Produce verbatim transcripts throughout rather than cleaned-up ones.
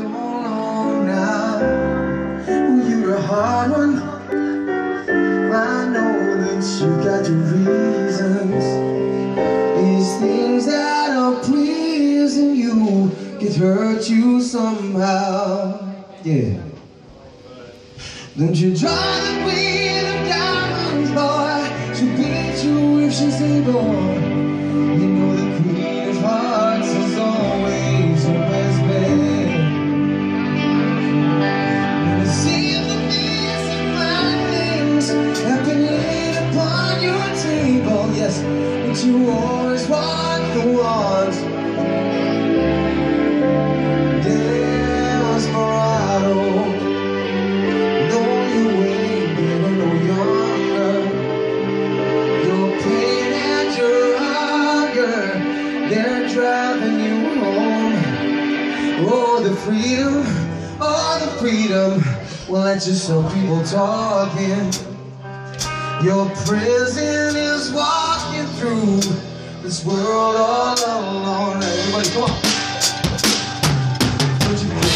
so long now. Well, you're a hard one. I know that you got your reasons. These things that are pleasing you could hurt you somehow. Yeah. Don't you draw the queen of diamonds, boy. She'll beat you if she's able. You know the queen of hearts is always your best bet. And it seems the things and fine things have been laid upon your table, yes, but you always want the ones. Desperado, though you ain't getting no younger, your pain and your hunger, they're driving you home. Oh, the freedom, oh, the freedom. Well, that's just some people talking. Your prison is walking through this world all alone. Everybody, come on. Don't you quit.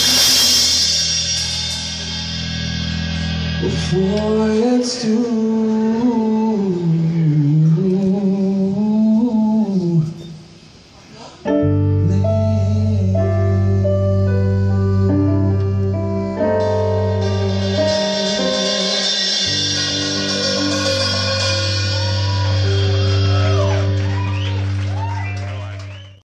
Before it's too